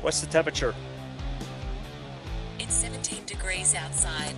What's the temperature? It's 17 degrees outside.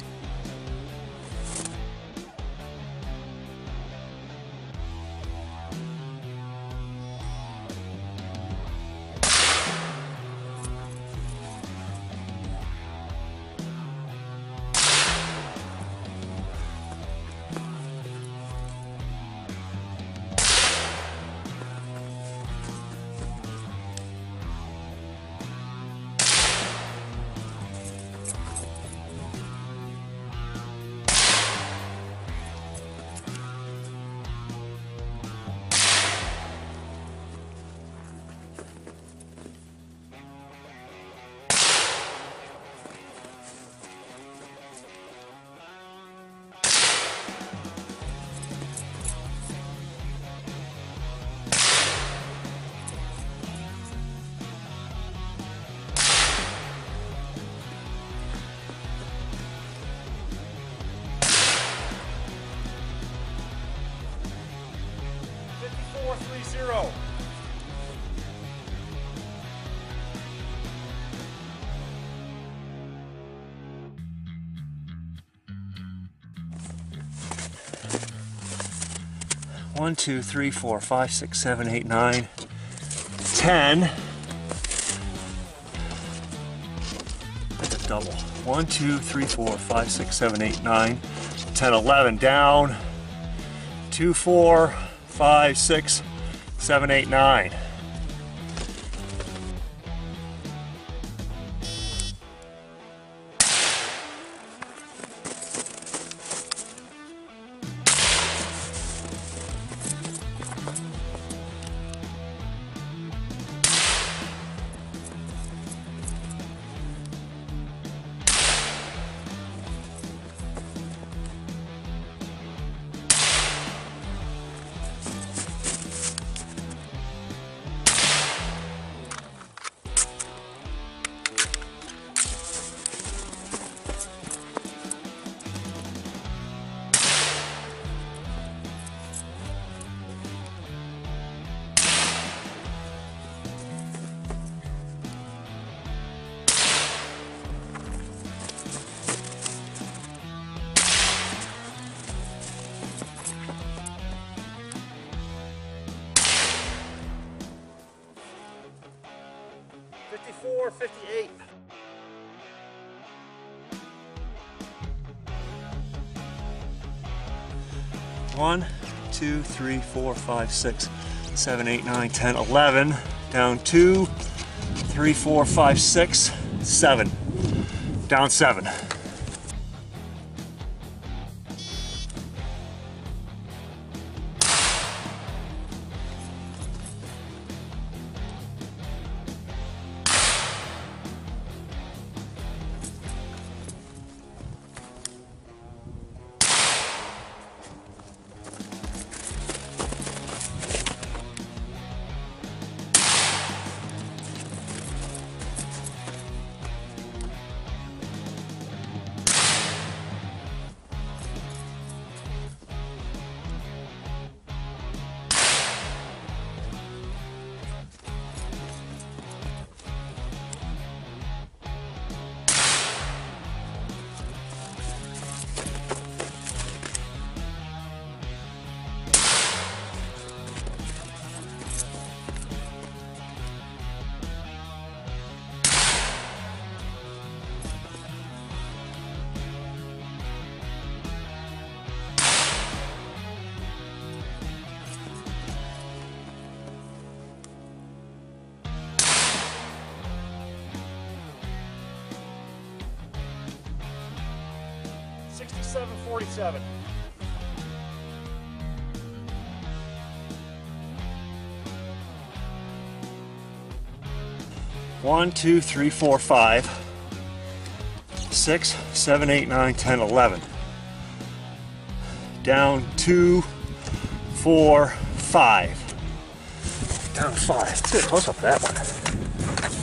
Zero. One, two, three, four, five, six, seven, eight, 9, 10. That's a double. 1, 2, 3, 4, 5, 6, 7, 8, 9, 10, 11. Down. 2, 4, 5, 6, 7, 8, 9. Or 58. One, 2, 3, 4, 5, 6, 7, 8, 9, 10, 11. Down 2, 3, 4, 5, 6, 7. Down 7. $67.47. One, 2, 3, 4, 5, 6, 7, 8, 9, 10, 11. Down 2, 4, 5. Down 5. Let's get a close up of that one.